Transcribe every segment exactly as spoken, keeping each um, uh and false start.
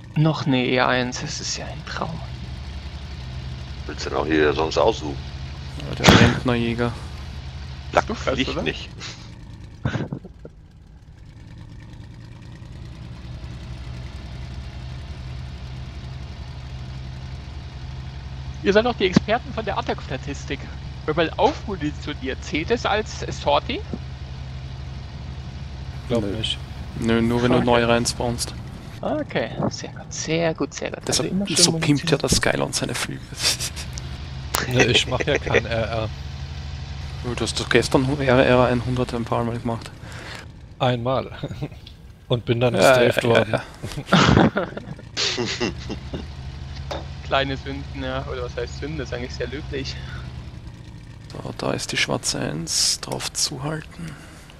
Noch eine E eins, das ist ja ein Traum. Willst du denn auch hier sonst aussuchen? Ja, der Rentnerjäger. Lack Du fährst, fliegt oder? nicht. Ihr seid doch die Experten von der Attack-Statistik. Wenn man aufmunitioniert, zählt es als Sortie? Glaub Nö. nicht. Nö, nur wenn du Okay. neu reinspawnst. Okay, sehr gut, sehr gut, sehr gut. Deshalb, immer schön so pimpt ja munitioniert. das Skylon seine Flüge. Ne, ich mach ja kein R R. Du hast doch gestern R R hundert ein paar Mal gemacht. Einmal. Und bin dann Ja, gestrafed ja, worden. ja, Kleine Sünden, ja, oder was heißt Sünden, das ist eigentlich sehr löblich. So, da ist die schwarze eins, drauf zuhalten.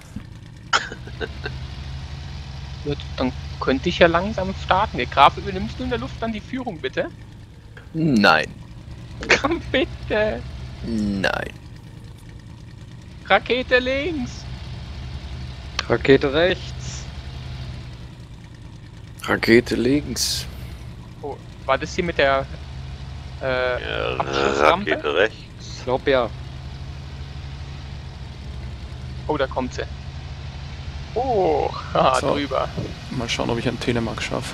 Gut, dann könnte ich ja langsam starten. Der Graf, übernimmst du in der Luft dann die Führung, bitte? Nein. Komm, bitte! Nein. Rakete links! Rakete rechts. Rakete links. Oh, war das hier mit der äh, Ja, Abschussrampe? Rakete rechts. Ich glaub ja. Oh, da kommt sie. Oh, haha, So. drüber. Mal schauen, ob ich einen Telemark schaffe.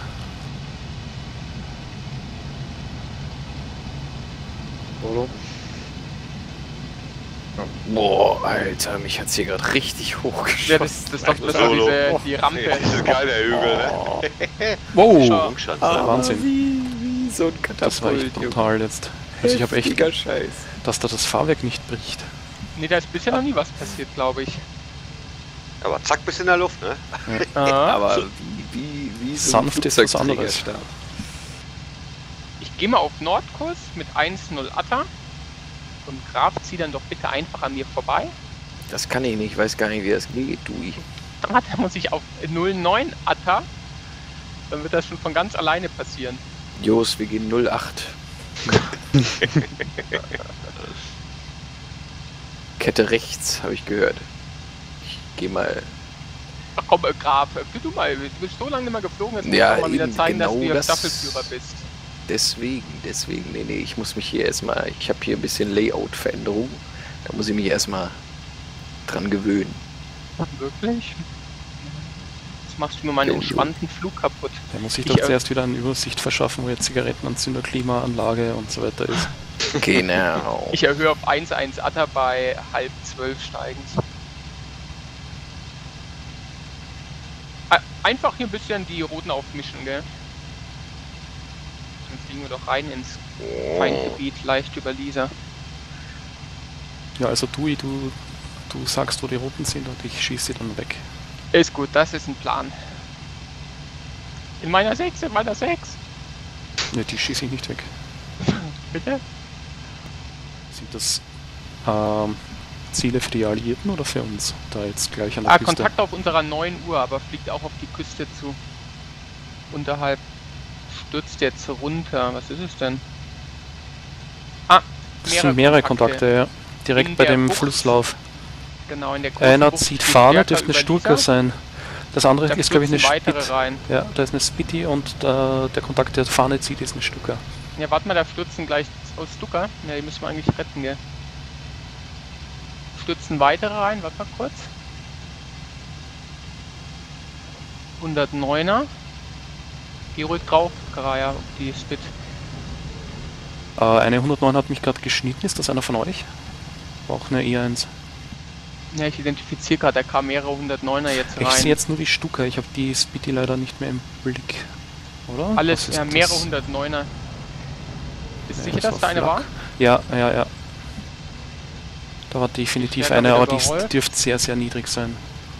Oder? Boah, Alter, mich hat's hier gerade richtig hochgeschossen. Ja, das, das ist doch das ist doch Solo. diese, die Rampe. Das ist geil, der Hügel, ne? Wow! Schau. Ah, Wahnsinn. Wie, wie so ein Das war echt Katapult, Junge. brutal jetzt. Also ich habe echt, Heftiger Scheiß. dass da das Fahrwerk nicht bricht. Nee, da ist bisher noch nie was passiert, glaube ich. Aber zack, bis in der Luft, ne? Ah, Aber wie, wie, wie so Sanft ist was anderes. Flugzeugträgerstart. ich gehe mal auf Nordkurs mit eins null Atta. Und Graf, zieh dann doch bitte einfach an mir vorbei. Das kann ich nicht, ich weiß gar nicht, wie das geht, du. Ah, da muss ich auf null neun Atta. Dann wird das schon von ganz alleine passieren. Jos, wir gehen null acht. Kette rechts, habe ich gehört. Ich geh mal. Ach komm, äh, Graf, äh, du mal, du bist so lange nicht mehr geflogen, jetzt musst Ja, du mal wieder eben, zeigen, dass genau du hier das- Staffelführer bist. Deswegen, deswegen, nee, nee, ich muss mich hier erstmal. Ich habe hier ein bisschen Layout-Veränderung. Da muss ich mich erstmal dran gewöhnen. Wirklich? Jetzt machst du mir meinen Jo, jo. entspannten Flug kaputt. Da muss ich Ich, doch äh, zuerst wieder eine Übersicht verschaffen, wo jetzt Zigarettenanzünder, Klimaanlage und so weiter ist. Genau. Ich erhöhe auf eins eins Atta bei halb zwölf steigend. Ä- Einfach hier ein bisschen die Roten aufmischen, gell? Dann fliegen wir doch rein ins Feindgebiet, leicht über Lisa. Ja, also du, du, du sagst, wo die Roten sind und ich schieße sie dann weg. Ist gut, das ist ein Plan. In meiner sechs, in meiner sechs. Ne, die schieße ich nicht weg. Bitte? Sind das ähm, Ziele für die Alliierten oder für uns? Da jetzt gleich an der Ah, Küste. Kontakt auf unserer neun Uhr, aber fliegt auch auf die Küste zu. Unterhalb stürzt jetzt runter. Was ist es denn? Ah, Das sind mehrere Kontakte, ja. Direkt In bei der dem Bucht. Flusslauf. Genau, in der großen Einer Bucht zieht fliegt Fahne, stärker dürfte eine über Sturker Lisa. sein. Das andere Da ist, glaube ich, eine stürzen weitere Spit. rein. Ja, da ist eine Spitty und der, der Kontakt, der Fahne zieht, ist ein Stucker. Ja, warte mal, da stürzen gleich aus Stuka. Ja, die müssen wir eigentlich retten, gell? Stürzen weitere rein, warte mal kurz. hundertneuner. Geh ruhig drauf, Karaya, auf die Spit. Äh, eine hundertneun hat mich gerade geschnitten. Ist das einer von euch? War auch eine E eins. Ja, ich identifiziere gerade, da kamen mehrere hundertneuner jetzt Ich rein. sehe jetzt nur die Stucker. Ich habe die Spitty leider nicht mehr im Blick. Oder? Alles, Was ist ja, mehrere das? hundertneuner. Bist du Ja, sicher, das dass war da eine Flak. war? Ja, ja, ja. Da war definitiv Ich werde eine, wieder aber die ist- überrollt. dürfte sehr, sehr niedrig sein.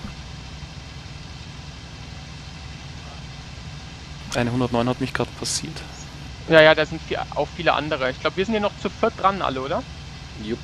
Eine hundertneun hat mich gerade passiert. Ja, ja, da sind viel, auch viele andere. Ich glaube, wir sind hier noch zu viert dran alle, oder? Jupp.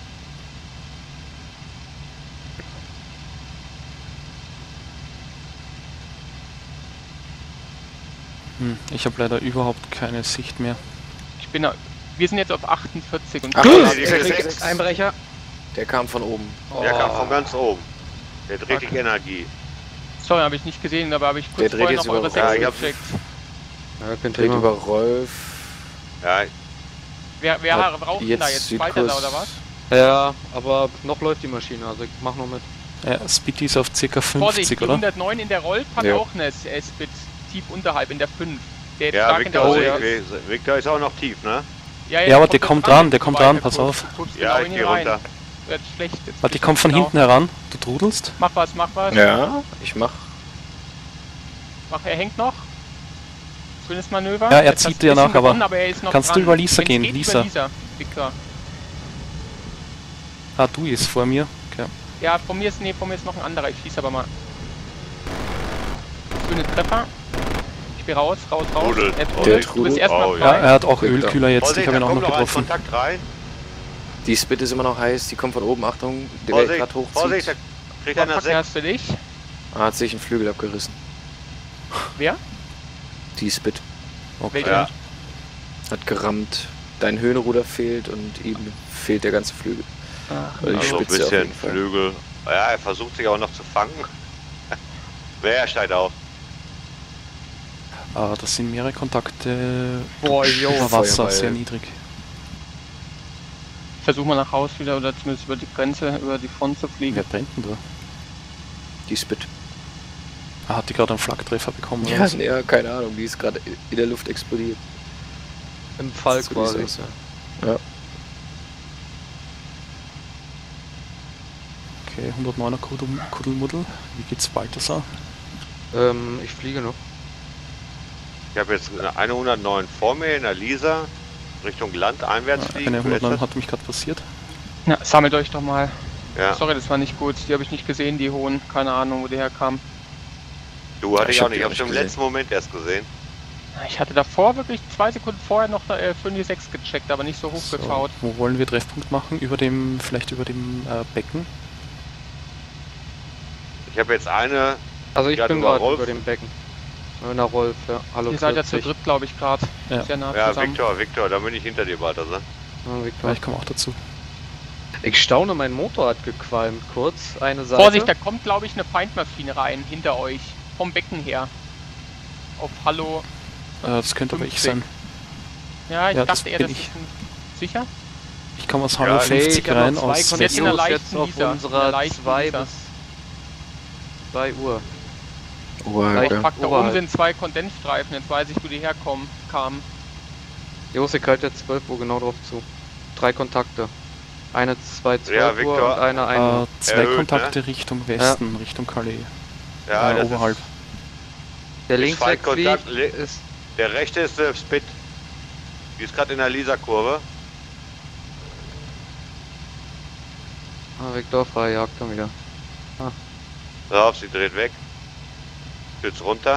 Hm, ich habe leider überhaupt keine Sicht mehr. Ich bin, da- wir sind jetzt auf achtundvierzig und Ach, Nee, das die ist kriegt sechs. sechs. Einbrecher. Der kam von oben. Der kam Oh. von ganz oben. Der dreht Okay. die Energie. Sorry, habe ich nicht gesehen, aber habe ich Der kurz dreht vorher jetzt noch eure überhaupt- Ja, sechs ich geschickt. Ja, kein Dreht Thema. über Rolf. Ja, Wer, wer Hat braucht denn jetzt da jetzt Südkurs- weiter da oder was? Ja, aber noch läuft die Maschine, also ich mach noch mit. Ja, Speedy ist auf ca. Vorsicht, fünfzig, die oder? hundertneun in der Rolf hat Ja. auch eine S- Spit tief unterhalb in der fünf. Der jetzt ja stark in der Victor, Rolf sehe ist. ich, Victor ist auch noch tief, ne? Ja, Ja, aber der jetzt kommt dran, ran, der so kommt weit, ran, der pass guckt- auf. guckst Ja, genau ich in geh ihn rein. runter. Wird schlecht. Jetzt Warte, ich bist komm du von genau. hinten heran. Du trudelst. Mach was, mach was. Ja, ich mach. Mach, er hängt noch. Schönes Manöver. Ja, er Jetzt zieht hast du dir ein bisschen nach, aber gewonnen, aber er ist noch kannst du dran. über Lisa Wenn's gehen, geht, Lisa? Über Lisa, Victor. Ah, du ist vor mir. Okay. Ja, von mir ist, nee, von mir ist noch ein anderer. Ich schieße aber mal. Schöne Treffer. Ich bin raus, raus, raus. Trudelt. Er Der trudelt. Du bist trudelt. erstmal Oh, Ja, frei. er hat auch Victor. Ölkühler jetzt, Vorsicht, ich habe da ihn auch kommt noch noch ein getroffen. Kontakt rein. Die Spit ist immer noch heiß, die kommt von oben. Achtung, der Vorsicht, Welt gerade hochzieht. Vorsicht, da kriegt einer Was sechs. hast du dich? Ah, hat sich ein Flügel abgerissen. Wer? Die Spit Okay. Welcher? Ja, hat gerammt. Dein Höhenruder fehlt und ihm fehlt der ganze Flügel. Ach, Weil die also ein Spitze auf bisschen jeden Fall. Flügel. Ja, er versucht sich auch noch zu fangen. Wer steigt auf? Ah, das sind mehrere Kontakte Boah, yo. über Wasser, Feuerball. sehr niedrig. Versuch mal nach Haus wieder oder zumindest über die Grenze, über die Front zu fliegen. Wer brennt denn da? Die Spit. Ah, hat die gerade einen Flaktreffer bekommen? oder Ja, was? nee, ja, keine Ahnung, die ist gerade in der Luft explodiert. Im Fall So wie es quasi. aussah. Ja. Okay, hundertneuner Kudel, Kuddelmuddel. Wie geht's Balthasar? Ähm, ich fliege noch. Ich habe jetzt eine hundertneun vor mir in der Lisa, Richtung Land einwärts Ja, fliegen. eine Wer ist hundertneun das? hat mich gerade passiert. Ja, sammelt euch doch mal. Ja, Sorry, das war nicht gut. Die habe ich nicht gesehen, die hohen. Keine Ahnung, wo die herkamen. du hatte Ja, ich ich auch hab nicht. die Ich auch habe schon im nicht letzten Moment erst gesehen. Ich hatte davor wirklich zwei Sekunden vorher noch äh, für die sechs gecheckt, aber nicht so hoch So, geschaut. wo wollen wir Treffpunkt machen? Über dem, vielleicht über dem äh, Becken? Ich habe jetzt eine, Also ich Ja, bin über gerade Rolf. über dem Becken. In der Rolf, ja. Hallo Ihr seid ja zu vierzig. dritt, glaube ich, gerade. Ja. Sehr nah ja, zusammen. Victor, Victor, da bin ich hinter dir weiter, ne? Ja, Victor. Ja, ich komme auch dazu. Ich staune, mein Motor hat gequalmt kurz. Eine Seite. Vorsicht, da kommt, glaube ich, eine Feindmaschine rein, hinter euch. Vom Becken her. Auf Hallo. Äh, das könnte aber ich fünfzig. sein. Ja, ich Ja, das dachte eher, bin das ich. ist ein... Sicher? Ich komme aus Ja, Hallo nee, fünfzig ich hab rein noch zwei aus Jetzt in der Connections leichten jetzt auf Lisa. In der unserer leichten zwei Lisa. bis zwei Uhr. Oh, Vielleicht okay. packt da oben Oberhalb. sind zwei Kondensstreifen, jetzt weiß ich, wo die herkommen, kamen. Jos, ich halte jetzt zwölf Uhr genau drauf zu. Drei Kontakte. Eine zwei zwölf Ja, Uhr Victor. und eine ein Uhr. äh, zwei Erhöht, Kontakte Richtung Westen, Richtung Calais. Ja, äh, das oberhalb. Der ich links zwei wegfliegt Kontakt- le- ist... ist, der rechte ist der Spit. Die ist gerade in der Lisa-Kurve. Ah, Victor frei, jagt er wieder. Pass auf, sie dreht weg. Stützt runter.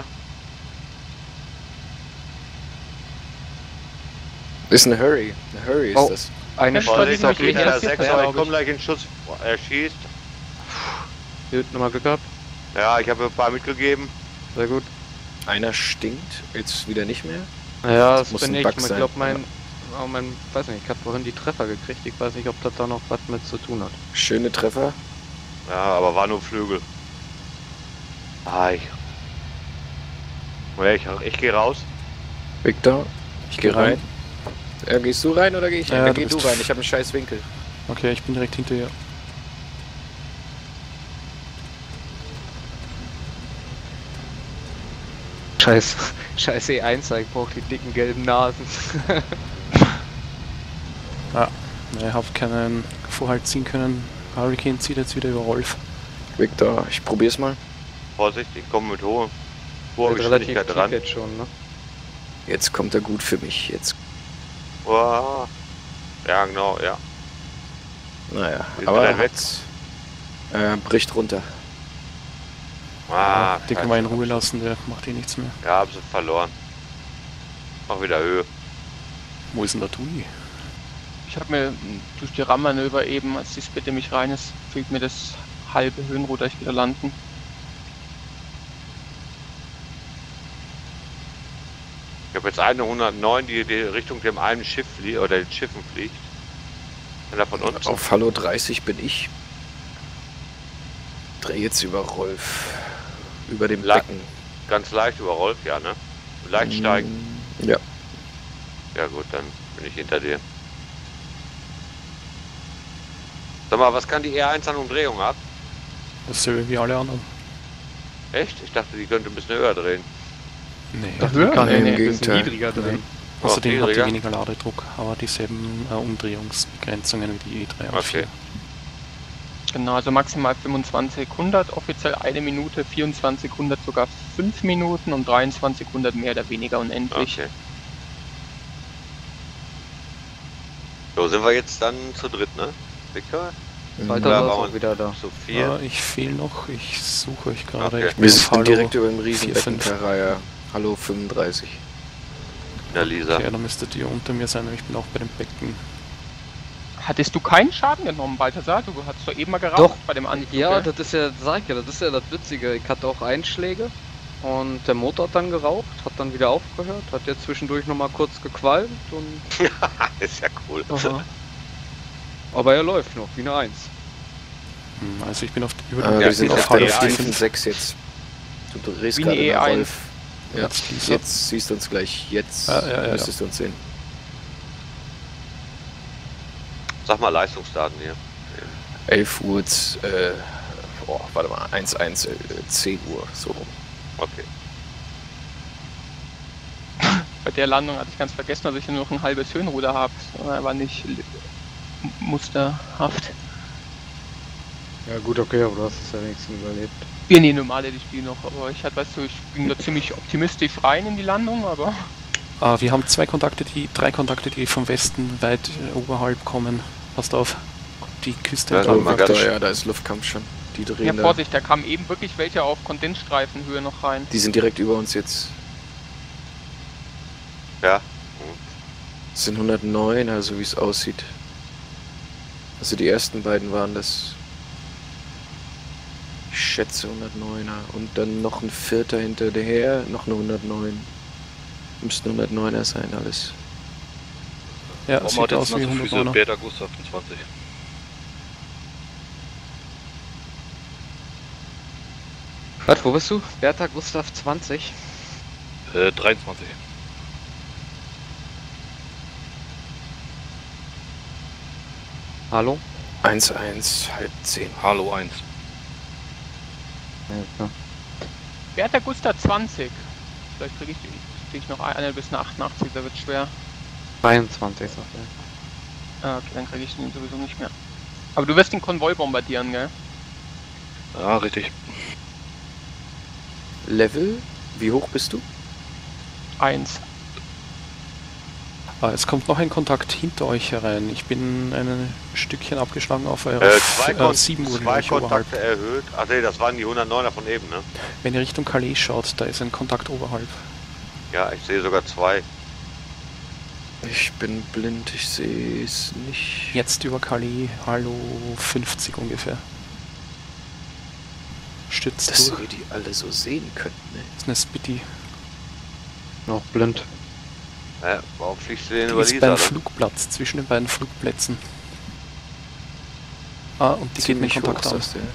Ist ein Hurry. Ein Hurry ist Oh. das. Eine Ja, Vorsicht, da Vorsicht, kriegt hier einer ist der sechs, Fähr, aber ich glaub komme gleich in Schuss. Er schießt. Gut, nochmal Glück gehabt. Ja, ich habe ein paar mitgegeben. Sehr gut. Einer stinkt, jetzt wieder nicht mehr. Ja, das muss bin ein ich. Bug Ich sein. glaube, mein, oh, mein, weiß nicht, ich habe vorhin die Treffer gekriegt. Ich weiß nicht, ob das da noch was mit zu tun hat. Schöne Treffer. Ja, aber war nur Flügel. Ah, ich. Ja, ich, ich gehe raus. Victor, Ich geh gehe rein. rein. Äh, gehst du rein oder geh ich rein? Ja, Dann du geh du bist- rein, ich habe einen scheiß Winkel. Okay, ich bin direkt hinter ihr. Scheiß, scheiß E eins, ich brauche die dicken gelben Nasen. Ja, ich habe keinen Vorhalt ziehen können. Hurricane zieht jetzt wieder über Rolf. Victor, ich probier's mal. Vorsicht, ich komme mit hoher, hoher Wird relativ Geschwindigkeit tief dran. jetzt schon, ne? Jetzt kommt er gut für mich. Jetzt, Wow. Ja, genau, ja. naja, Ist aber er er weg? hat, äh, bricht runter. Ah, Den können wir in scheiße. Ruhe lassen, der macht eh nichts mehr. Ja, hab sie verloren. Mach wieder Höhe. Wo ist denn der Tui? Ich habe mir mh, durch die Rammmanöver eben, als die Spit in mich rein ist, fehlt mir das halbe Höhenruder, ich wieder landen. Ich habe jetzt eine hundertneun, die, die Richtung dem einen Schiff fliegt, oder den Schiffen fliegt. Einer von uns. Auf Hallo dreißig bin ich. Dreh jetzt über Rolf. Über dem La- Becken. Ganz leicht über Rolf, ja, ne? Leicht steigen. Ja. Ja gut, dann bin ich hinter dir. Sag mal, was kann die E eins an Umdrehung ab? Dasselbe wie alle anderen. Echt? Ich dachte, die könnte ein bisschen höher drehen. Nee. Das höher? Kann Nee, nee, im nee, Gegenteil. niedriger drehen. Oh, Außerdem hat die niedriger? weniger Ladedruck, aber dieselben äh, Umdrehungsbegrenzungen wie die E drei und Okay. vier. Genau, also maximal fünfundzwanzig hundert, offiziell eine Minute, vierundzwanzig hundert sogar fünf Minuten und dreiundzwanzig hundert mehr oder weniger unendlich. Okay. So, sind wir jetzt dann zu dritt, ne? Victor? Weiter Ja, war waren auch wieder da. Zu vier? Äh, ich fehle noch, ich suche euch gerade. Okay. Ich bin Wir auf sind Hallo direkt über dem vier, Riesenbecken fünf. Karaya. Hallo fünfunddreißig. Na, Lisa. Okay, dann müsstet ihr unter mir sein, aber ich bin auch bei dem Becken. Hattest du keinen Schaden genommen, Balthasar? Du hast doch eben mal geraucht Doch. bei dem Anflug. Ja, gell? das ist ja, sag ich ja, das ist ja das Witzige. Ich hatte auch Einschläge und der Motor hat dann geraucht, hat dann wieder aufgehört, hat jetzt zwischendurch nochmal kurz gequalmt und. Ist ja cool. Aha. Aber er läuft noch, wie eine Eins. Hm, Also ich bin auf, über Ah, dem wir Ja, sind auf auf der der E eins. fünf sechs jetzt. Du drehst Wie gerade eine nach E eins. Wolf. Ja, Jetzt Lisa. jetzt siehst du uns gleich. Jetzt Ja, ja, ja, müsstest du uns sehen. Sag mal Leistungsdaten hier. elf Uhr, äh, oh, warte mal, eins eins, äh, zehn Uhr, so rum. Okay. Bei der Landung hatte ich ganz vergessen, dass ich nur noch ein halbes Höhenruder habe. Er war nicht li- musterhaft. Ja gut, okay, aber du hast es ja wenigstens überlebt. Ja, nee, normale die Spiel noch, aber ich hatte, weißt du, ich bin da ziemlich optimistisch rein in die Landung, aber Ah, wir haben zwei Kontakte, die, drei Kontakte, die vom Westen weit äh, oberhalb kommen. Passt auf, die Küste Ja, entlang. mal Victor, ganz- ja, da ist Luftkampf schon. Die ja, drehen da. Vorsicht, da kamen eben wirklich welche auf Kondensstreifenhöhe noch rein. Die sind direkt über uns jetzt. Ja. Das sind hundertneun, also wie es aussieht. Also die ersten beiden waren das. Ich schätze hundertneuner. Und dann noch ein vierter hinterher, noch eine hundertneun. Müssten hundertneuner sein, alles. Ja, Warum sieht hat jetzt aus noch wie so Füße hundertneuner. Beta Gustav zwanzig? Was, wo bist du? Bertha Gustav zwanzig. Äh, dreiundzwanzig. Hallo? eins eins, halb zehn. Hallo eins. Ja, klar. Bertha Gustav zwanzig. Vielleicht kriege ich, krieg ich noch eine bis eine achtundachtzig, da wird schwer. dreiundzwanzig, sagt er. Ah, okay, dann kriege ich den sowieso nicht mehr. Aber du wirst den Konvoi bombardieren, gell? Ja, richtig. Level? Wie hoch bist du? Eins. Ah, es kommt noch ein Kontakt hinter euch herein. Ich bin ein Stückchen abgeschlagen auf eurer Äh, zwei, äh, Kon sieben Uhr zwei gleich oberhalb. Kontakte erhöht. Ach nee, das waren die hundertneuner von eben, ne? Wenn ihr Richtung Calais schaut, da ist ein Kontakt oberhalb. Ja, ich sehe sogar zwei. Ich bin blind, ich sehe es nicht. Jetzt über Calais, hallo fünfzig ungefähr. Stützt Dass durch. wir die alle so sehen könnten, ne? Das ist eine Spitty. Noch blind. Hä? Warum fliegst du den Die über ist Lisa? beim dann? Flugplatz, zwischen den beiden Flugplätzen. Ah, und die geht mit Ziemlich Kontakt hoch an. ist das, ja.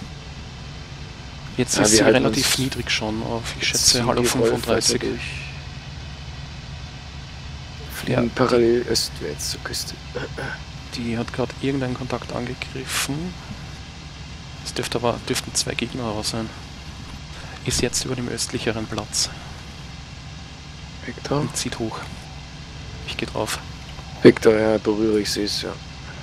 Jetzt Ja, ist wir sie halten relativ uns- niedrig schon auf, ich Jetzt schätze, ziehen hallo die Wolf fünfunddreißig. weiter durch. Fliegen Ja. parallel östwärts zur Küste. Die hat gerade irgendeinen Kontakt angegriffen. Es dürfte aber, dürften zwei Gegner aber sein. Ist jetzt über dem östlicheren Platz Victor? und zieht hoch. Ich gehe drauf. Victor, ja, berühre ich, sehe es, ja.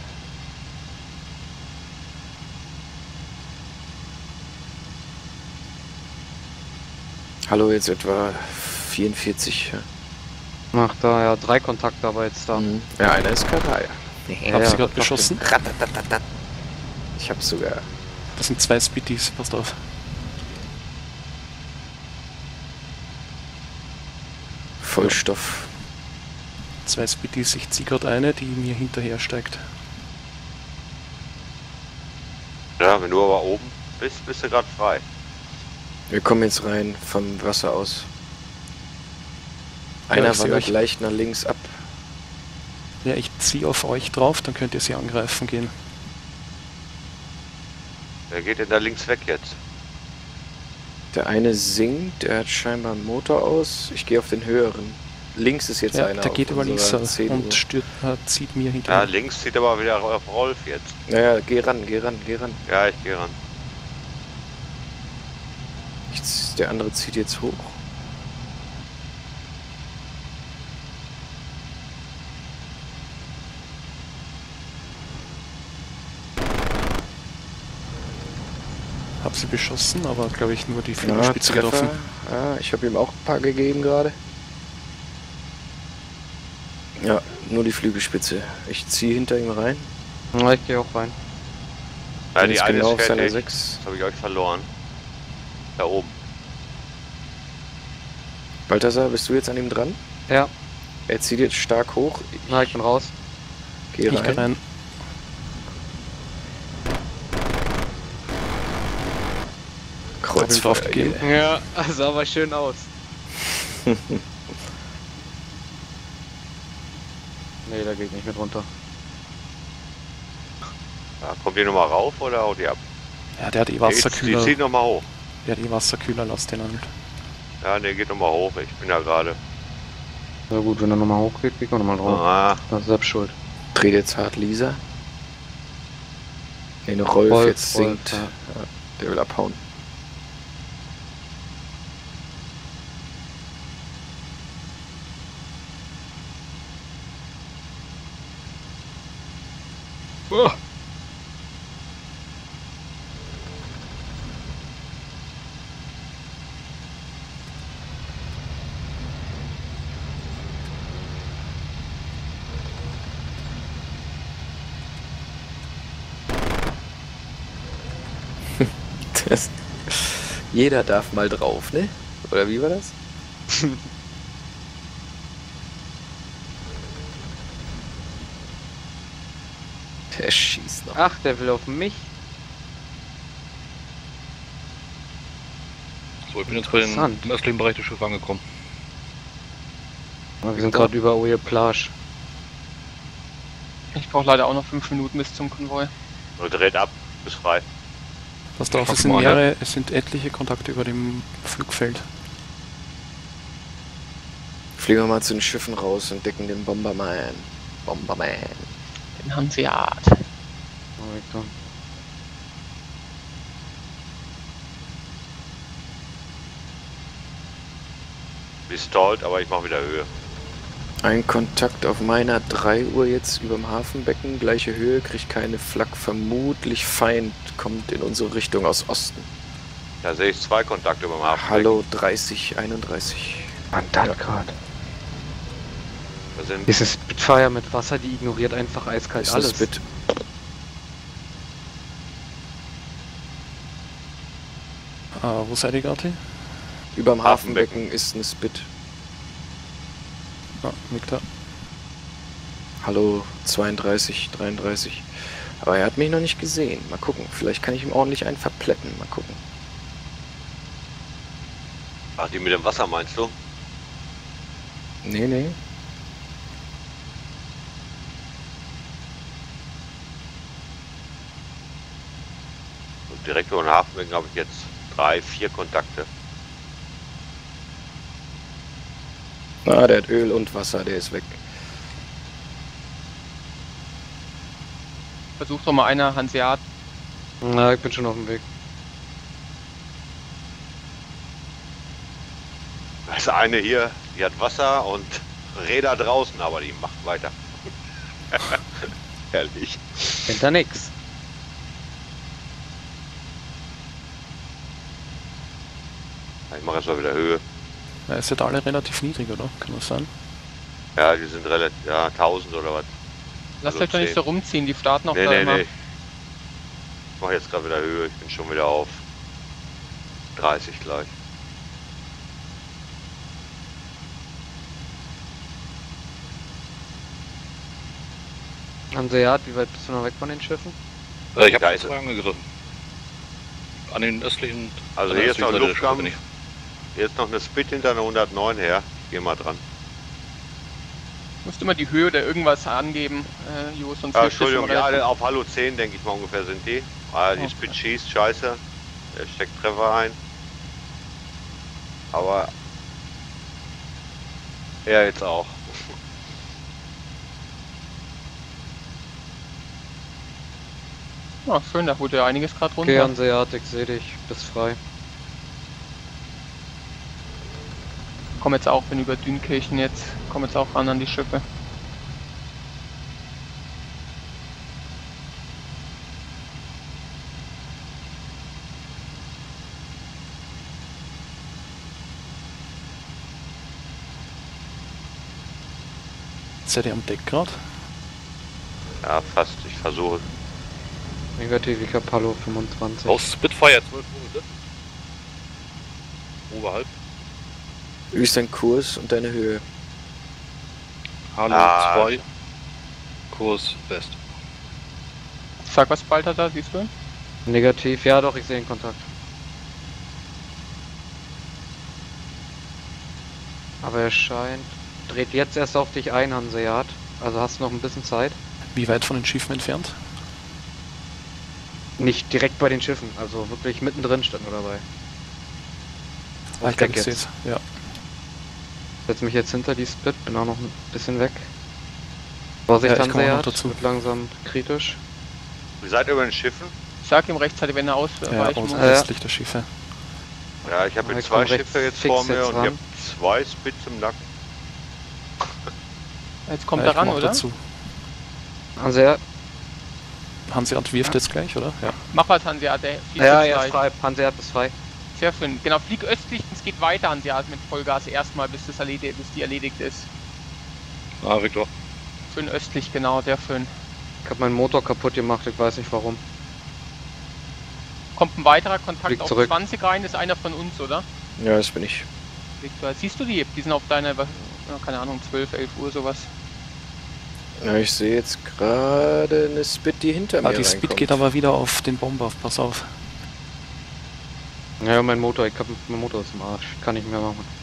Hallo, jetzt etwa vierundvierzig. Ja, Ach, da, ja, drei Kontakte aber jetzt da. mhm. Ja, einer ist Karaya. Ja, Hab ja, sie gerade das beschossen. Ratatatatat. Ich habe sogar Das sind zwei Spitties, passt auf. Vollstoff. Zwei Spitties, ich ziehe gerade eine, die mir hinterher steigt. Ja, wenn du aber oben bist, bist du gerade frei. Wir kommen jetzt rein vom Wasser aus. Ja, Einer ich seh wandert euch. leicht nach links ab. Ja, ich ziehe auf euch drauf, dann könnt ihr sie angreifen gehen. Wer geht denn da links weg jetzt? Der eine sinkt, der hat scheinbar einen Motor aus. Ich gehe auf den höheren. links ist jetzt Ja, einer. der auf geht über unserer links zehn Uhr. und stört, äh, zieht mir Ja, hinterher. links zieht aber wieder auf Rolf jetzt. Naja, geh ran, geh ran, geh ran. Ja, ich gehe ran. Ich, z- der andere zieht jetzt hoch. Hab sie beschossen, aber glaube ich nur die Ja, Flügelspitze Treffer. getroffen. Ja, ich habe ihm auch ein paar gegeben gerade. Ja, nur die Flügelspitze. Ich ziehe hinter ihm rein. Ja, ich gehe auch rein. Ja, Bin die jetzt eine genau ist auf seiner fertig. sechs. Das habe ich euch verloren. Da oben. Balthasar, bist du jetzt an ihm dran? Ja, Er zieht jetzt stark hoch. na, ich bin raus. Geh Ich rein. geh rein. Hab ihm drauf gegeben. Ja, sah aber schön aus. Nee, da geht nicht mit runter. Ja, kommt die nochmal rauf oder haut die ab? Ja, der hat eh Die, die Wasserkühler. zieht nochmal hoch. Der hat eh Wasserkühler, lass den an. Ja, ne, geht nochmal hoch. Ich bin ja gerade. Na gut, wenn er nochmal hochgeht, geht man nochmal drauf. Ah, Das ist selbst schuld. Dreht jetzt hart Lisa. Ne, noch Rolf, Rolf, jetzt Rolf, sinkt. ja. Ja, der will abhauen. Das, jeder darf mal drauf, ne? Oder wie war das? Der schießt noch. Ach, der will auf mich. So, ich bin jetzt bei den, Interessant. im östlichen Bereich des Schiffs angekommen. Wir sind gerade über Oje Plage. Ich brauche leider auch noch fünf Minuten bis zum Konvoi. nur dreht ab. Ist frei. Pass drauf, Schaff es sind mal, mehrere, es sind etliche Kontakte über dem Flugfeld. Fliegen wir mal zu den Schiffen raus und decken den Bomberman. Bomberman. Den Hanseat. Oh, Victor. Gestallt, aber ich mache wieder Höhe. Ein Kontakt auf meiner drei Uhr jetzt überm Hafenbecken. Gleiche Höhe, kriegt keine Flak. Vermutlich Feind kommt in unsere Richtung aus Osten. Da sehe ich zwei Kontakte beim Hafen. Hallo dreißig einunddreißig. Mann, das gerade. Da sind Diese Spitfire mit Wasser, die ignoriert einfach eiskalt Ist alles. das Bit? Ah, wo seid ihr gerade? Überm Hafenbecken. Hafenbecken ist ein Spit. Ah, Victor. Hallo zweiunddreißig, dreiunddreißig. Aber er hat mich noch nicht gesehen. Mal gucken. Vielleicht kann ich ihm ordentlich einen verpletten. Mal gucken. Ach, die mit dem Wasser meinst du? Nee, nee. Und direkt über den Hafenbecken habe ich jetzt drei, vier Kontakte. Ah, der hat Öl und Wasser. Der ist weg. Versuch doch mal einer Hanseat. Na, ich bin schon auf dem Weg. Da ist eine hier, die hat Wasser und Räder draußen, aber die macht weiter. Herrlich. Hinter nix. Ich mache erstmal wieder Höhe. Ja, ihr seid alle relativ niedrig, oder? Kann das sein? Ja, die sind relativ, ja, tausend oder was. Lasst Also euch doch nicht zehn. so rumziehen, die starten auch Nee, da nee, immer. nee. Ich mache jetzt gerade wieder Höhe, ich bin schon wieder auf dreißig gleich. Hanseat, wie weit bist du noch weg von den Schiffen? Äh, ich habe Geil. zwei angegriffen. An den östlichen. Also an der hier ist noch östlichen Seite der Schiffe Luftkampf. bin ich. Hier ist noch eine Spit hinter einer hundertneun her. Geh mal dran. Du musst immer die Höhe oder irgendwas angeben, äh, Jo, sonst Ah, hilft das Entschuldigung, schon ja, relativ. auf Hallo zehn denke ich mal ungefähr sind die. Ah, die Okay. Spit schießt, scheiße. Der steckt Treffer ein. Aber Ja, jetzt auch. Ja, schön, da wurde ja einiges gerade runter. Okay, Hanseat, ich seh dich, bist frei. Komm jetzt auch, bin über Dünkirchen jetzt, komm jetzt auch ran an die Schiffe. Seid ihr am Deck gerade? Ja, fast. Ich versuche. Negativ, ich hab Hallo fünfundzwanzig. Aus Spitfire zwölf Minuten. Oberhalb. Wie ist dein Kurs und deine Höhe? Hallo Ah. zwei. Kurs West. Sag was, Balthasar, siehst du? Negativ, ja doch, ich sehe den Kontakt. Aber er scheint... Dreht jetzt erst auf dich ein, Hanseat. Also hast du noch ein bisschen Zeit. Wie weit von den Schiffen entfernt? Nicht direkt bei den Schiffen, also wirklich mittendrin stand nur dabei. Ah, ich glaube, ich Deck sehe jetzt. es. Ja. Setz mich jetzt hinter die Split, bin auch noch ein bisschen weg. Vorsicht, Ja, ich komme auch noch Hanseat, dazu. wird langsam kritisch. Ihr seid über den Schiffen? Ich sag ihm rechtzeitig, wenn er Ja, ausweichen muss. ostwestlich der Schiffe. Ja, ich habe Ja, jetzt ich zwei komm recht Schiffe jetzt fix vor mir jetzt und ran. ich habe zwei Spits im Nacken. Jetzt kommt ja, er ich komm ran, auch oder? dazu. Hanseat, Hanseat wirft jetzt gleich, oder? Ja. Mach was, Hanseat, der fliegt ja, jetzt er ist gleich. frei. Hanseat ist frei. Sehr schön. Genau, flieg östlich, es geht weiter, Hanseat, mit Vollgas erstmal, bis, das erledigt, bis die erledigt ist. Ah, Victor. Schön östlich, genau, sehr schön. Ich hab meinen Motor kaputt gemacht, ich weiß nicht warum. Kommt ein weiterer Kontakt Flieg auf zurück. zwanzig rein, ist einer von uns, oder? Ja, das bin ich. Victor, siehst du die? Die sind auf deiner, ja, keine Ahnung, zwölf, elf Uhr sowas. Ja, ich sehe jetzt gerade eine Spit, die hinter mir Ah, die Speed reinkommt. geht aber wieder auf den Bomber auf, pass auf. Ja, mein Motor, ich hab mein Motor ist im Arsch. Kann ich nicht mehr machen.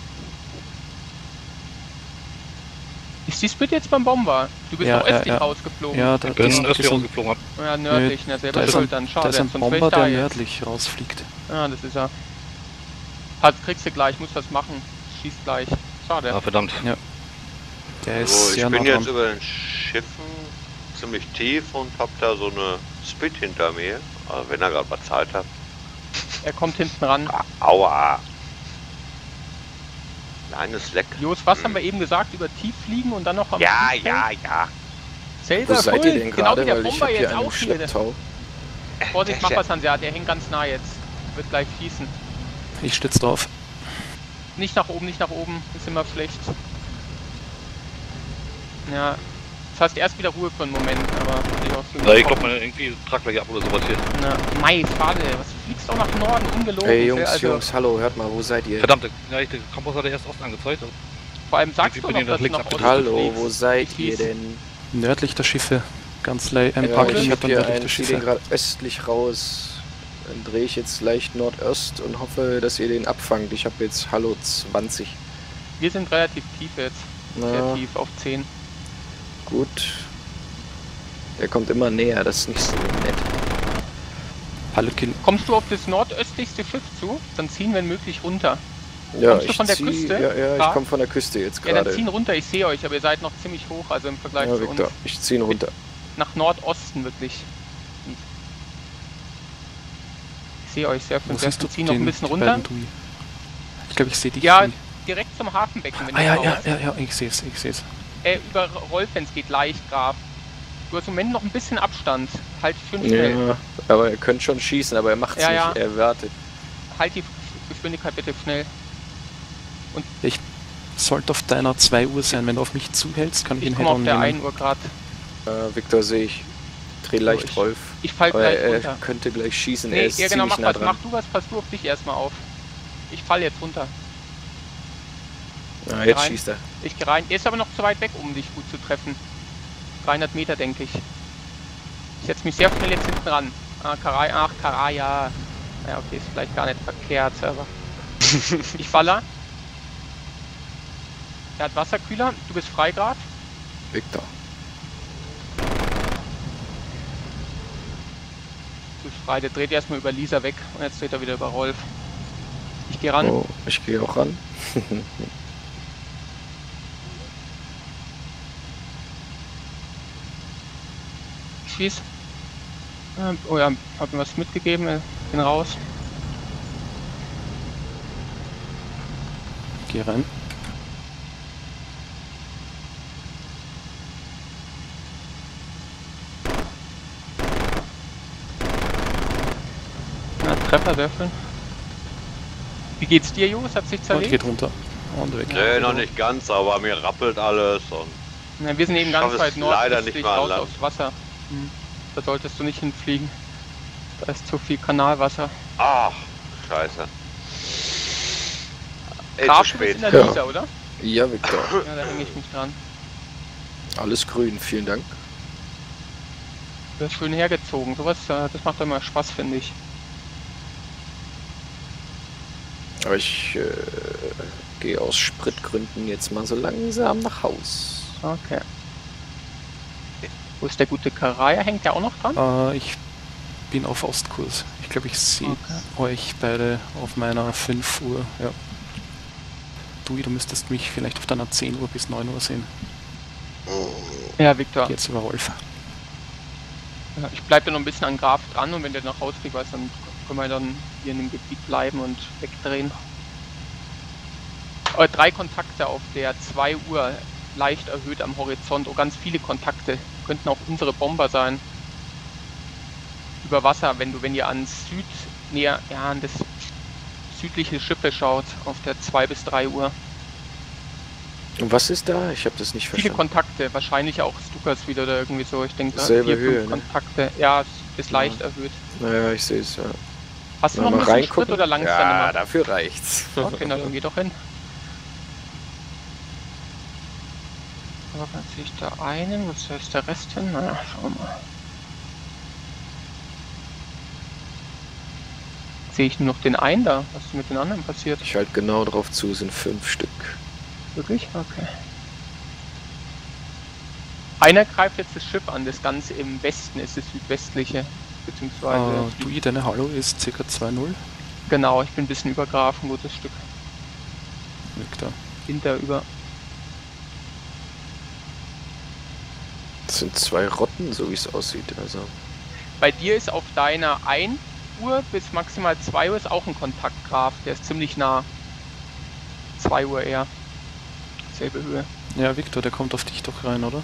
Ist die Spit jetzt beim Bomber? Du bist Ja, doch ja, östlich ja. rausgeflogen. Ja, da, Ich bin das, östlich das ist ein, rausgeflogen. Hab. Ja, nördlich, ne, da selber ist ein, schuld, dann da schade. ist ein sonst wär ich Bomber, da der jetzt. nördlich rausfliegt. Ja, das ist er. Halt, kriegst du gleich, musst was machen. Schießt gleich. Schade. Ah, verdammt. Der ist So, ich sehr bin nah jetzt dran. über den Schiffen ziemlich tief und hab da so eine Spit hinter mir. Also wenn er gerade mal Zeit hat. Er kommt hinten ran. Ah, aua! Kleines Leck. Jos, was haben wir eben gesagt? Über tief fliegen und dann noch am Ja, Tieffeld? ja, ja. Selber Wo seid ihr denn genau gerade? wie der Weil ich Bomber habe hier jetzt einen auch hier. Schlepptau. Vorsicht, mach was, Hanseat, der hängt ganz nah jetzt. Wird gleich schießen. Ich stütze drauf. Nicht nach oben, nicht nach oben. Ist immer schlecht. Ja. Das heißt erst wieder Ruhe für einen Moment, aber ich auch so Ja, ich glaube, man irgendwie tragt gleich ab oder sowas hier. Na, Mai, schade. Was fliegst auch nach Norden, ungelogen. Hey Jungs, also, Jungs, hallo, hört mal, wo seid ihr? Verdammt, der, ja, der Kompass hat er erst Osten angezeigt. Also Vor allem sagst Wie du bin noch, ich dass nach du links nach abgedreht? Osten Hallo, fliegst. wo seid Wie ihr hieß? denn? Nördlich der Schiffe. Ganz leicht, ein Ja, paar ich Kilometer habe hier nördlich einen, der ziehe den Schiffe. gerade östlich raus. Dann drehe ich jetzt leicht Nordost und hoffe, dass ihr den abfangt. Ich habe jetzt Hallo zwanzig. Wir sind relativ tief jetzt. Sehr Na, tief, auf zehn. gut. Der kommt immer näher, das ist nicht so nett. Hallo, Kil Kommst du auf das nordöstlichste Schiff zu? Dann ziehen wir möglich runter. Ja, Kommst du ich von der zieh, Küste? Ja, ja, Da? ich komme von der Küste jetzt Ja, dann gerade. ziehen runter. Ich sehe euch, aber ihr seid noch ziemlich hoch, also im Vergleich Ja, zu Victor, uns. ich ziehe ihn runter. Nach Nordosten wirklich. Ich sehe euch sehr wo schön. Sehr siehst du schön. Zieh noch ein den, bisschen die runter. beiden Dui? Ich glaube, ich sehe dich. Ja, Dui. direkt zum Hafenbecken, wenn Ah du ja, raus. ja, ja, ja, ich sehe es, ich sehe es. Äh, über Rolfens geht leicht, Graf. Du hast im Moment noch ein bisschen Abstand. Halt schön schnell. Ja, aber er könnte schon schießen, aber er macht's Ja, nicht, ja. er wartet. Halt die Geschwindigkeit bitte schnell. Sollte auf deiner zwei Uhr sein. Wenn du auf mich zuhältst, kann ich, Ich ihn komme auf Head-on der nehmen. ein Uhr Grad. Äh, Victor sehe ich. Dreh leicht ich- Rolf. Ich fall Aber gleich er runter. könnte gleich schießen, er Nee, ist ja genau, ziemlich mach nah was. dran. Mach du was, pass du auf dich erstmal auf. Ich fall jetzt runter. Ah, jetzt rein. schießt er. Ich geh rein. Er ist aber noch zu weit weg, um dich gut zu treffen. dreihundert Meter, denke ich. Ich setze mich sehr schnell jetzt hinten ran. Ah, Karai, ach, Karai, ja. Ja, okay, ist vielleicht gar nicht verkehrt, aber... ich falle. Er hat Wasserkühler. Du bist frei grad. Victor. Du bist frei. Der dreht erstmal über Lisa weg und jetzt dreht er wieder über Rolf. Ich gehe ran. Oh, ich gehe auch ran. Profis. Ähm, oh ja, hab mir was mitgegeben, äh, bin raus. Geh rein. Na, Treffer würfeln. Wie geht's dir, Jos? Hat sich Und zerlegt? geht runter. Und weg. Nee, noch nicht ganz, aber mir rappelt alles und Na, wir sind eben Ich ganz schaff es weit leider nordöstlich nicht mal an raus Land. aufs Wasser. Hm. Da solltest du nicht hinfliegen. Da ist zu viel Kanalwasser. ach, scheiße. Ey, zu Graf, du bist spät. in der Ja. Lisa, oder? Ja, Victor. Ja, da hänge ich mich dran. Alles grün, vielen Dank. Du hast schön hergezogen. Sowas, äh, das macht doch immer Spaß, finde ich. Aber ich äh, gehe aus Spritgründen jetzt mal so langsam nach Haus. Okay. Wo ist der gute Karaya? Hängt der auch noch dran? Äh, ich bin auf Ostkurs. Ich glaube, ich sehe Okay. euch beide auf meiner fünf Uhr. Ja. Du, du müsstest mich vielleicht auf deiner zehn Uhr bis neun Uhr sehen. Ja, Victor. Jetzt über Wolf. Ja, ich bleibe da noch ein bisschen an Graf dran und wenn der nach Hause geht, weiß, dann können wir dann hier in dem Gebiet bleiben und wegdrehen. Aber drei Kontakte auf der zwei Uhr, leicht erhöht am Horizont. Oh, ganz viele Kontakte. Könnten auch unsere Bomber sein. Über Wasser, wenn du, wenn ihr ans Süd, näher, ja, an das südliche Schiffe schaut, auf der zwei bis drei Uhr. Und was ist da? Ich habe das nicht Viele verstanden. Kontakte, wahrscheinlich auch Stukas wieder oder irgendwie so. Ich denke, da Selbe vier, fünf Höhe, ne? Kontakte. Ja, es ist leicht Ja. erhöht. Naja, ich sehe es, ja. Hast du Wollen noch wir ein mal bisschen Sprit reingucken? oder langst Ja, dann immer? dafür reicht's. Okay, na dann geh doch hin. Aber dann sehe ich da einen, was ist der Rest hin? Na, schauen wir mal. Sehe ich nur noch den einen da? Was ist mit den anderen passiert? Ich halte genau drauf zu, es sind fünf Stück. Wirklich? Okay. Einer greift jetzt das Schiff an, das Ganze im Westen ist das südwestliche, beziehungsweise... Äh, du, deine Hallo ist ca. zwei null. Genau, ich bin ein bisschen über Graf, ein gutes Stück. Victor. Hinter über... Das sind zwei Rotten, so wie es aussieht. Also Bei dir ist auf deiner ein Uhr bis maximal zwei Uhr ist auch ein Kontaktgraf, der ist ziemlich nah. zwei Uhr eher. Selbe Höhe. Ja, Victor, der kommt auf dich doch rein, oder?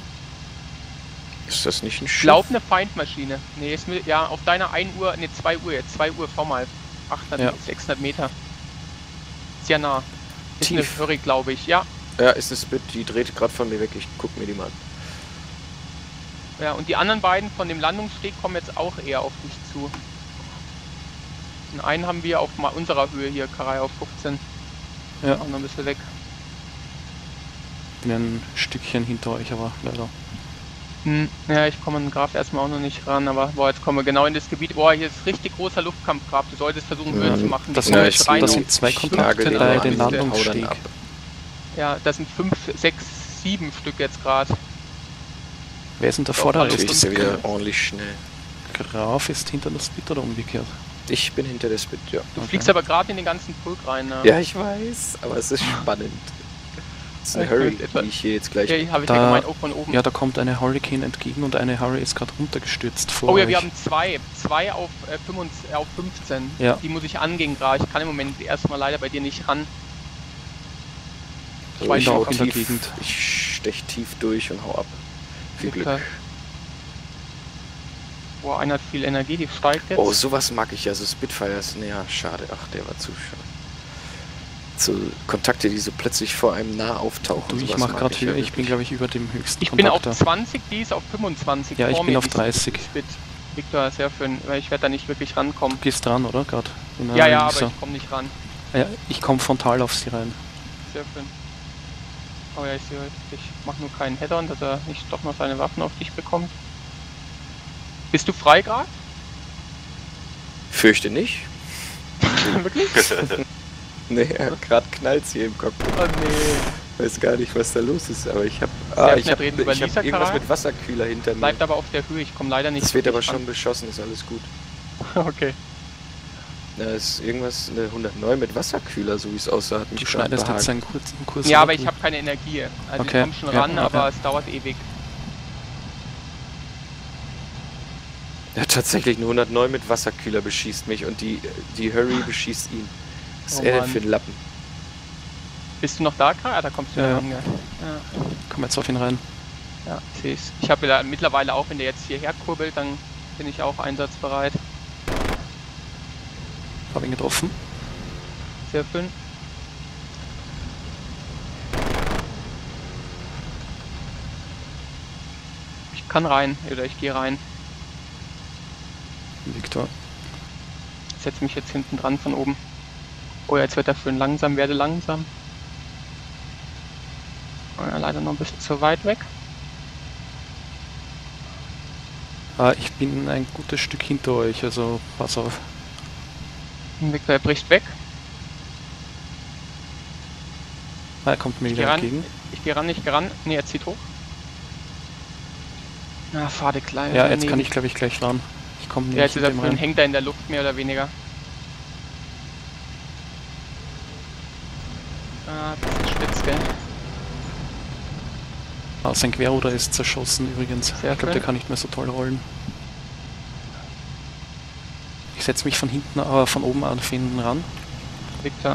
ist das nicht ein Ich Schiff? glaube eine Feindmaschine. Nee, ist mit, ja, auf deiner ein Uhr, ne zwei Uhr jetzt, zwei Uhr vor mal. achthundert, Ja. sechshundert Meter. Sehr nah. Ist Tief. eine Furry, glaube ich, ja. Ja, ist eine Spit, die dreht gerade von mir weg. Ich guck mir die mal an. Ja, und die anderen beiden von dem Landungssteg kommen jetzt auch eher auf dich zu. Den einen haben wir auf mal unserer Höhe hier, Karai auf fünfzehn. Ja. Auch noch ein bisschen weg. Bin ein Stückchen hinter euch, aber leider. Hm, ja, ich komme an den Graf erstmal auch noch nicht ran, aber boah, jetzt kommen wir genau in das Gebiet. Boah, hier ist richtig großer Luftkampf, Graf. Du solltest versuchen, Höhe Ja, zu machen. Das Die sind, Ja, kommen ich jetzt sehe rein das die. um- sind zwei Ich Kontakte nagel den bei mal den an, der haut dann Landungssteg. ab. Ja, das sind fünf, sechs, sieben Stück jetzt gerade. Wer ist denn der Doch, Vorderste? Natürlich ist er wieder ordentlich schnell. Graf ist hinter der Spit oder umgekehrt? Ich bin hinter der Spit, ja. Du Okay. fliegst aber gerade in den ganzen Pulk rein. Ne? Ja, ich weiß, aber es ist spannend. Das ist eine Ich Hurry, bin etwa- die ich hier jetzt gleich... Okay, habe ich Da- ja gemeint, auch von oben. Ja, da kommt eine Hurricane entgegen und eine Hurry ist gerade runtergestürzt vor Oh ja, euch. wir haben zwei. Zwei auf, äh, fünfundzwanzig, auf fünfzehn. Ja. Die muss ich angehen gerade. Ich kann im Moment erstmal leider bei dir nicht ran. Also bin ich, da hau auch in der tief, Gegend. ich stech tief durch und hau ab. Viel Glück. Victor. Boah, einer hat viel Energie, die steigt jetzt. Oh, sowas mag ich ja, so Spitfires. Naja, schade. Ach, der war zu schade. So Kontakte, die so plötzlich vor einem nah auftauchen. Du, ich sowas mach mag gerade ja Höhe, ich wirklich. bin glaube ich über dem höchsten ich bin auf Kontakt da. zwanzig, die ist auf fünfundzwanzig. Ja, ich vor bin mir, auf die dreißig. Spit. Victor, sehr schön, weil ich werde da nicht wirklich rankommen. Du gehst dran, oder? Gerade. Ja, ja, aber ich komme nicht ran. Ja, ich komme frontal auf sie rein. Sehr schön. Oh ja, ich sehe heute, ich mache nur keinen Headern, dass er nicht doch noch seine Waffen auf dich bekommt. Bist du frei gerade? Fürchte nicht. Wirklich? Nee, gerade knallt's hier im Cockpit. Oh nee. Weiß gar nicht, was da los ist, aber ich habe Sehr ah, ich schnell hab, reden über ich hab Lisa, irgendwas Karai. mit Wasserkühler hinter mir. Bleibt aber auf der Höhe, ich komme leider nicht. Das wird aber wirklich schon beschossen, ist alles gut. ran. Okay. Da ist irgendwas, eine hundertneun mit Wasserkühler, so wie es aussah. Hat mich Du gerade schneidest jetzt behagt. einen kurzen Kurs. Ja, oder? aber ich habe keine Energie. Also Okay. ich komme schon Ja, ran, okay. aber es dauert ewig. Ja, tatsächlich ein hundertneun mit Wasserkühler beschießt mich und die, die Hurry beschießt ihn. Was ist Oh er denn Mann. für ein Lappen? Bist du noch da, Karl? Ah, da kommst du Ja, ja ja. ran, gell? Ja. Komm jetzt auf ihn rein. Ja, ich sehe es. Ich habe ja mittlerweile auch, wenn der jetzt hierher kurbelt, dann bin ich auch einsatzbereit. Hab ihn getroffen. Sehr schön. Ich kann rein, oder ich gehe rein. Victor. Ich setze mich jetzt hinten dran von oben. Oh, jetzt wird er schön langsam, werde langsam. Oh ja, leider noch ein bisschen zu weit weg. Ah, ich bin ein gutes Stück hinter euch, also pass auf. Victor, er bricht weg. Ah, er kommt mir Ich geh wieder ran. entgegen. Ich gehe ran, ich gehe ran. Ne, er zieht hoch. Na, fade klein. Ja, jetzt kann ich glaube ich gleich ran. Ich komme nicht Ja, jetzt ist mit er dem schön, rein. hängt er in der Luft mehr oder weniger. Ah, das ist spitz, gell? Ah, sein Querruder ist zerschossen übrigens. Sehr Ich glaube, der schön. kann nicht mehr so toll rollen. Ich setze mich von hinten, äh, von oben auf ihn ran. Victor.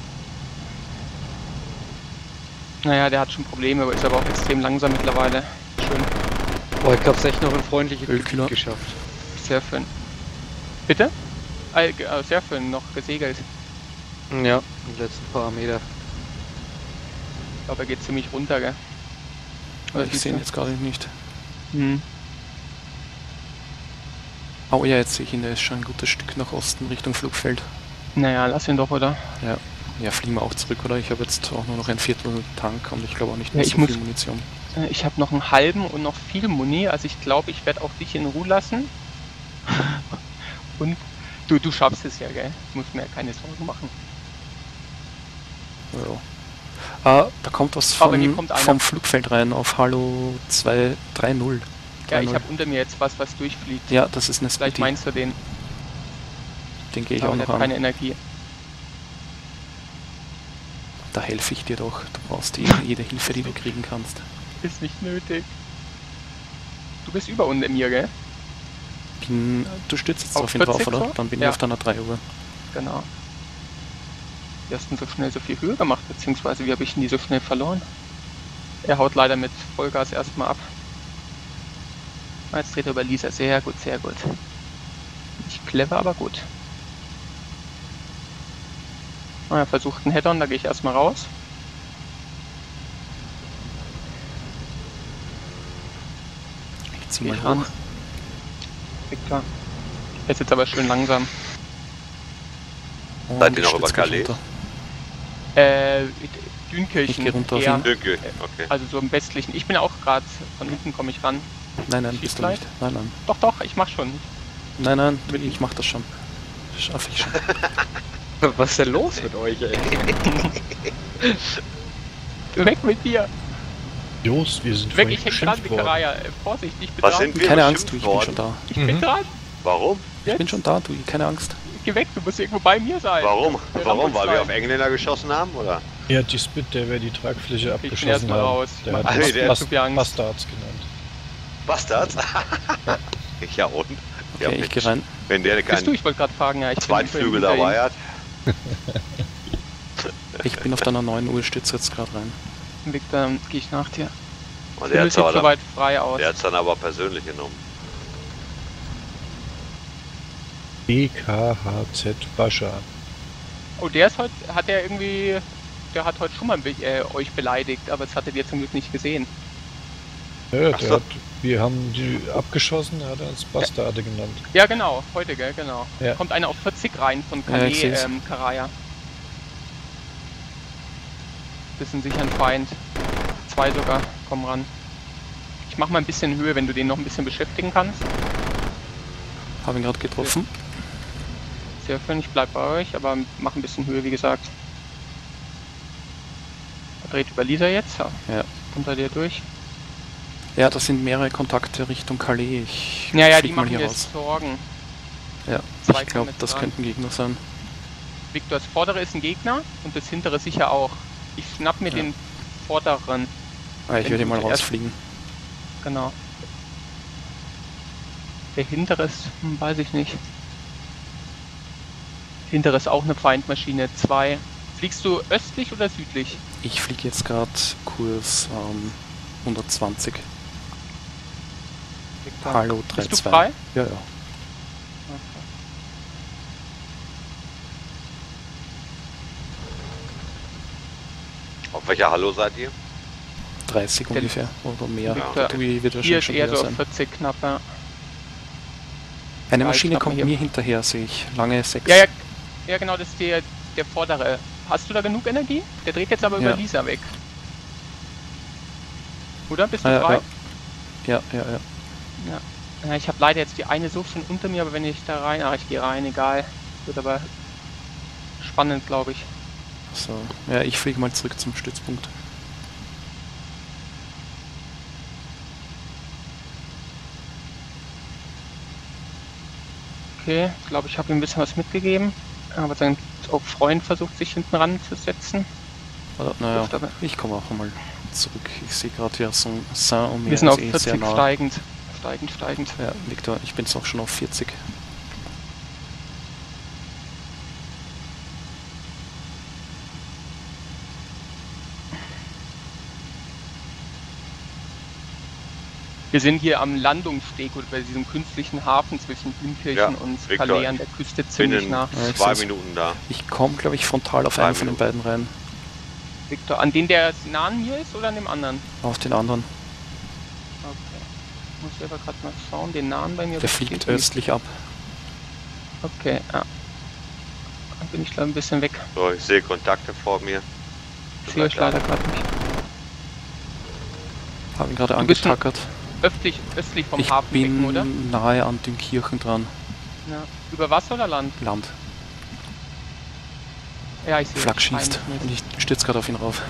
Naja, der hat schon Probleme, aber ist aber auch extrem langsam mittlerweile. Schön. Boah, ich hab's echt noch in freundliche Ölkühler. Gebiet geschafft. Sehr schön. Bitte? Ah, ge- ah, sehr schön, noch gesegelt. Ja, die letzten paar Meter. Ich glaube, er geht ziemlich runter, gell? Oder Ich siehst sehe ihn du? jetzt gerade nicht. Hm. Oh ja, jetzt sehe ich ihn, der ist schon ein gutes Stück nach Osten Richtung Flugfeld. Naja, lass ihn doch, oder? Ja, ja, fliegen wir auch zurück, oder? Ich habe jetzt auch nur noch ein Viertel Tank und ich glaube auch nicht mehr Ja, ich so muss- viel Munition. Äh, Ich habe noch einen halben und noch viel Muni, also ich glaube, ich werde auch dich in Ruhe lassen. Und du, du schaffst es ja, gell? Du musst mir ja keine Sorgen machen. Ja. Ah, da kommt was Aber hier von, kommt einer. vom Flugfeld rein auf Hallo zwei drei null. Ja, ich habe unter mir jetzt was, was durchfliegt. Ja, das ist eine Vielleicht Spitty. meinst du den, Den gehe ich aber auch der noch hat keine an. Energie. Da helfe ich dir doch. Du brauchst eh jede Hilfe, die du kriegen kannst. Ist nicht nötig. Du bist über unter mir, gell? Bin, du stürzt jetzt Auf auf ihn drauf, vierzig oder? so? Dann bin Ja. ich auf deiner drei Uhr. Genau. Wie hast du denn so schnell so viel Höhe gemacht, beziehungsweise wie habe ich denn die so schnell verloren? Er haut leider mit Vollgas erstmal ab. Ah, jetzt dreht er über Lisa. Sehr gut, sehr gut. Nicht clever, aber gut. Ah, er versucht einen Head-On, da gehe ich erstmal raus. Ich zieh Geh mal ich hoch. ran. Victor. Er ist jetzt aber schön langsam. Und Seid ihr ich noch über stürz gleich Calais? runter. Äh, Dünkirchen. Ich geh runter auf eher. ihn. Dünkel, okay. Also so im westlichen. Ich bin auch gerade, von hinten komme ich ran. Nein, nein, Schieß bist du gleich. nicht. Nein, nein. Doch, doch, ich mach schon. Nein, nein, ich mach das schon. Schaff ich schon. Was ist denn los mit euch, ey? Weg mit dir! Jos, wir sind Weg, vorhin ich häng dran, beschimpft worden. Karaya. Äh, Vorsicht, ich bin Was dran. sind wir Keine Angst, du, beschimpft ich bin schon worden? da. Ich bin Mhm. dran. Warum? Ich Jetzt. bin schon da, du, keine Angst. Geh weg, du musst irgendwo bei mir sein. Warum? Wir Warum? rammen uns Weil wir rein. auf Engländer geschossen haben, oder? Ja, die Spit, der wäre die Tragfläche bin abgeschossen erstmal haben. raus. Der hat Ach, das nee, der- Bas zu viel Angst. Bastards genannt. Bastards? Ja und? Ja, Okay, ich Mensch. geh rein. Wenn der Bist du? keinen Ich wollte gerade fragen, ja. Ich bin Zweitflügel hinter ihm. dabei hat. Ich bin auf deiner neun Uhr, stürze jetzt gerade rein. Victor, dann geh ich nach dir. Und Du der hat sieht es soweit frei aus. dann aber persönlich genommen. B K H Z Bascha. Oh, der ist heute, hat er irgendwie, der hat heute schon mal be äh, euch beleidigt, aber das hattet ihr zum Glück nicht gesehen. Ja, Ach der so. hat, wir haben die abgeschossen, er hat uns Bastarde genannt. Ja, genau, heute, gell, genau. Ja. Kommt einer auf vierzig rein von Ja, ich Calais, seh's. ähm, Karaya. Das sind sicher ein Feind. Zwei sogar, komm ran. Ich mach mal ein bisschen Höhe, wenn du den noch ein bisschen beschäftigen kannst. Habe ihn gerade getroffen. Sehr schön, ich bleib bei euch, aber mach ein bisschen Höhe, wie gesagt. Er dreht über Lisa jetzt, ja. Ja. Unter dir durch. Ja, das sind mehrere Kontakte Richtung Calais. Ich Ja, ja, die flieg mal machen hier mir raus. Sorgen. Ja, Zwei ich glaube, kommen jetzt das dran. könnten Gegner sein. Victor, das vordere ist ein Gegner und das hintere sicher auch. Ich schnapp mir Ja. den vorderen. Ah, ich Wenn werde du mal zuerst- rausfliegen. Genau. Der hintere ist, hm, weiß ich nicht. Hintere ist auch eine Feindmaschine. zwei. Fliegst du östlich oder südlich? Ich fliege jetzt gerade Kurs ähm, hundertzwanzig. Hallo drei zwei. Bist du frei? Ja, ja. Okay. Auf welcher Hallo seid ihr? dreißig Der ungefähr oder mehr. Victor, Dewey wird Hier wahrscheinlich ist schon eher höher so auf sein. vierzig knapp, ja. Eine Ja, ich Maschine glaub, kommt hier- mir hinterher, sehe ich. Lange sechs. Ja, ja, ja, genau, das ist der, der vordere. Hast du da genug Energie? Der dreht jetzt aber Ja. über Lisa weg. Oder? Bist du Ah, ja, frei? ja, ja, ja, ja. Ja. Ja, ich habe leider jetzt die eine so schon unter mir, aber wenn ich da rein... Ach, ich gehe rein, egal. Wird aber spannend, glaube ich. So. Ja, ich fliege mal zurück zum Stützpunkt. Okay, ich glaube, ich habe ihm ein bisschen was mitgegeben. Aber sein auch Freund versucht, sich hinten ranzusetzen. Oder, naja, Dürfte aber- ich komme auch einmal zurück. Ich sehe gerade ja so ein Saint und Wir mir sind auf ist eh sehr vierzig nah. steigend. Steigend, steigend. Ja, Victor, ich bin jetzt auch schon auf vierzig. Wir sind hier am Landungssteg oder bei diesem künstlichen Hafen zwischen Bühnkirchen Ja, und Victor, Calais an der Küste Bin ziemlich in nah. Ja, ich zwei seh's. Minuten da. Ich komme, glaube ich, frontal auf Drei einen von den beiden rein. Victor, an den der nah an mir ist oder an dem anderen? Auf den anderen. Okay. Muss ich aber gerade mal schauen, den nahen bei mir. Der was fliegt steht hier? östlich ab. Okay, ja. Dann bin ich glaube ein bisschen weg. So, ich sehe Kontakte vor mir. Sehe ich leider gerade nicht. Habe ihn gerade Du bist schon- angetackert. Östlich, östlich vom Ich Hafenbecken, bin oder? nahe an Dünkirchen dran. Ja. Über Wasser oder Land? Land. Ja, ich sehe Flak es schießt. eigentlich Und nicht. ich stürze gerade auf ihn rauf.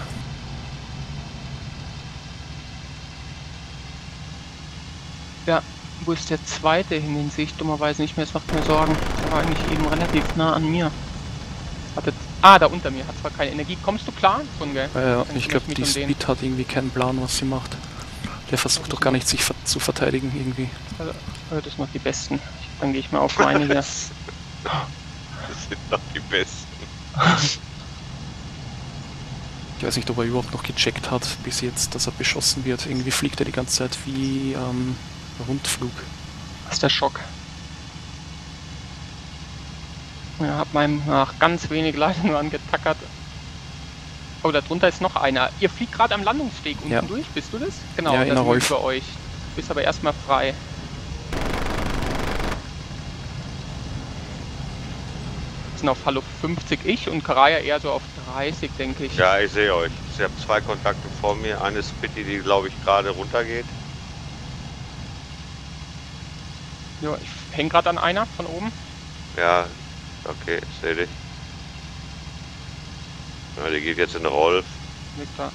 Ja, wo ist der zweite hin? Den sehe ich dummerweise nicht mehr. Das macht mir Sorgen. Der war eigentlich eben relativ nah an mir. Hatte, ah, da unter mir. Hat zwar keine Energie. Kommst du klar? Schon, gell? Ja, ja, Dann ich kümmere glaube, mich die um den. Speed hat irgendwie keinen Plan, was sie macht. Der versucht doch gar nicht, sich ver zu verteidigen irgendwie. Also, äh, das sind noch die Besten. Dann gehe ich mal auf meine hier. Das sind noch die Besten. Ich weiß nicht, ob er überhaupt noch gecheckt hat, bis jetzt, dass er beschossen wird. Irgendwie fliegt er die ganze Zeit wie ähm, Rundflug. Das ist der Schock. Ja, hab meinem nach ganz wenig leider nur angetackert. Oh, da drunter ist noch einer. Ihr fliegt gerade am Landungssteg unten Ja. durch, bist du das? Genau, Ja, da in sind der wir Rolf. über euch. Du bist aber erstmal frei. Wir sind auf Hallo fünfzig ich und Karaya eher so auf dreißig, denke ich. Ja, ich sehe euch. Ich habe zwei Kontakte vor mir. Eine Spitty, die glaube ich gerade runtergeht. Ja, ich häng gerade an einer von oben. Ja, okay, ich sehe dich. Ja, die geht jetzt in den Rolf. Victor.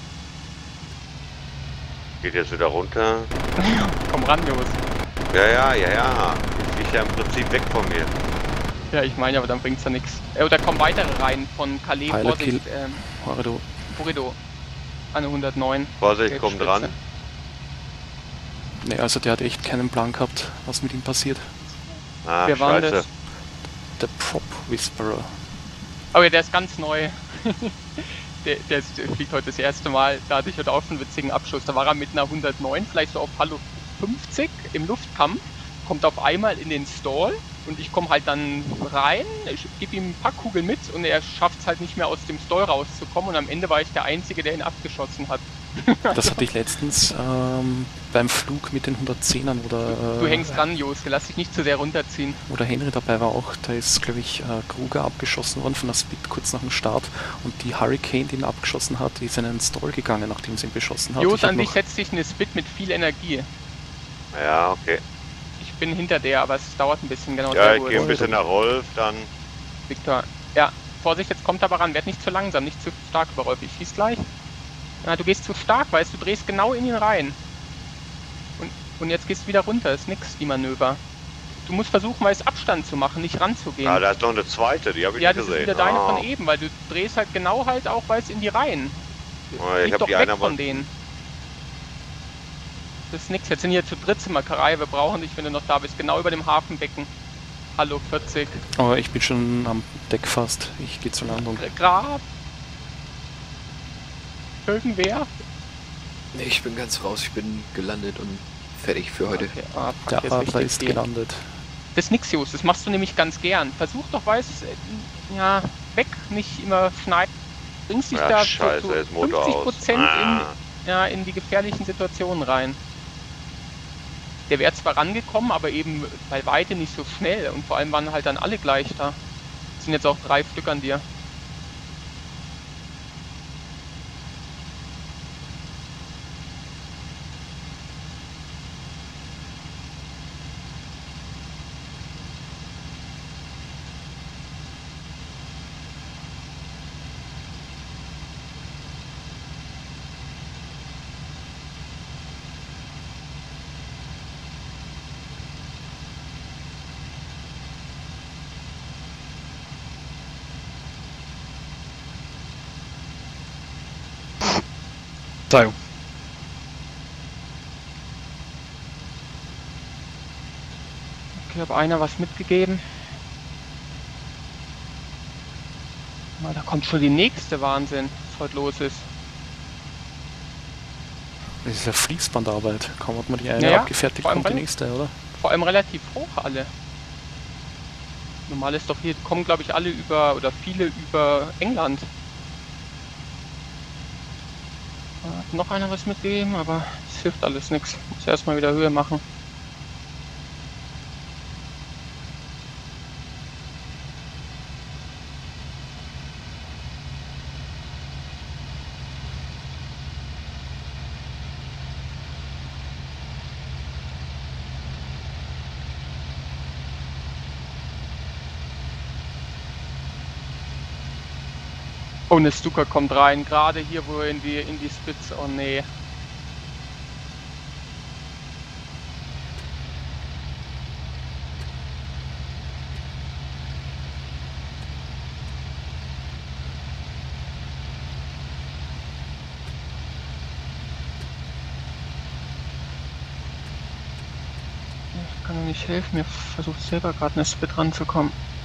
Geht jetzt wieder runter. Komm ran, Jungs. Ja, ja, ja, ja. Die fliegt ja im Prinzip weg von mir. Ja, ich meine, aber dann bringt's ja nichts. Äh, da kommen weitere rein von Calais, Pilot Vorsicht, Kill. ähm, Corridor. Corridor. An der hundertneun. Vorsicht, Gelb komm Spitze. dran. Ne, also der hat echt keinen Plan gehabt, was mit ihm passiert. Ah, Wer war scheiße. das? Der Prop Whisperer. Oh ja, der ist ganz neu. der, der, ist, der fliegt heute das erste Mal. Da hatte ich heute auch schon einen witzigen Abschuss. Da war er mit einer hundertneun, vielleicht so auf Hallo fünfzig im Luftkampf. Kommt auf einmal in den Stall und ich komme halt dann rein, ich gebe ihm ein paar Kugeln mit und er schafft es halt nicht mehr aus dem Stall rauszukommen und am Ende war ich der Einzige, der ihn abgeschossen hat. Das hatte ich letztens ähm, beim Flug mit den hundertzehnern, wo der, Du äh, hängst dran, Jos, lass dich nicht zu sehr runterziehen. wo der Henry dabei war auch. Da ist, glaube ich, äh, Kruger abgeschossen worden von der Speed kurz nach dem Start und die Hurricane, die ihn abgeschossen hat, die ist in einen Stall gegangen, nachdem sie ihn beschossen hat. Jos, Ich hab an dich noch- setzt sich eine Spit mit viel Energie. Ja, okay. Ich bin hinter der, aber es dauert ein bisschen, genau. Ja, sehr ich gut. gehe ein bisschen nach Rolf, dann. Victor. Ja, Vorsicht, jetzt kommt aber ran. Werd nicht zu langsam, nicht zu stark über Rolf. Ich schieß gleich. Ja, du gehst zu stark, weißt du, du drehst genau in ihn rein. Und, und jetzt gehst du wieder runter, ist nix, die Manöver. Du musst versuchen, mal Abstand zu machen, nicht ranzugehen. Ah, da ist noch eine zweite, die habe ich ja, nicht das ist gesehen. wieder deine Ah. von eben, weil du drehst halt genau halt auch, weiß in die Reihen. Oh, ich Flieg hab doch die weg eine von aber- denen. das ist nix. Jetzt sind hier zu dritt sind wir, Karai, wir brauchen dich, wenn du noch da bist. Genau über dem Hafenbecken. Hallo, vierzig. Aber ich bin schon am Deck fast. Ich gehe zur Landung. Grab. Irgendwer? Nee, ich bin ganz raus. Ich bin gelandet und fertig für heute. Okay. Ah, fuck, Der jetzt Adler richtig ist viel. gelandet. Das ist nix, Jos. Das machst du nämlich ganz gern. Versuch doch, weiß ja, weg, nicht immer schneiden. Bringst dich Ja, da scheiße, so, jetzt so Motor fünfzig aus. Prozent Ah. in, ja, in die gefährlichen Situationen rein. Der wäre zwar rangekommen, aber eben bei weitem nicht so schnell. Und vor allem waren halt dann alle gleich da. Es sind jetzt auch drei Stück an dir. Verzeihung. Okay, habe einer was mitgegeben. Mal, da kommt schon die nächste Wahnsinn, was heute los ist. Das ist ja Fließbandarbeit. Kaum hat man die eine Naja, abgefertigt, vor allem kommt die bei- nächste, oder? Vor allem relativ hoch alle. Normal ist doch hier, kommen glaube ich alle über, oder viele über England. Da hat noch einer was mitgegeben, aber es hilft alles nichts. Muss erstmal wieder Höhe machen. Oh, eine Stuka kommt rein, gerade hier, wo in die in die Spitze. Oh nee. Ich kann doch nicht helfen, mir versucht selber gerade eine Spit ranzukommen.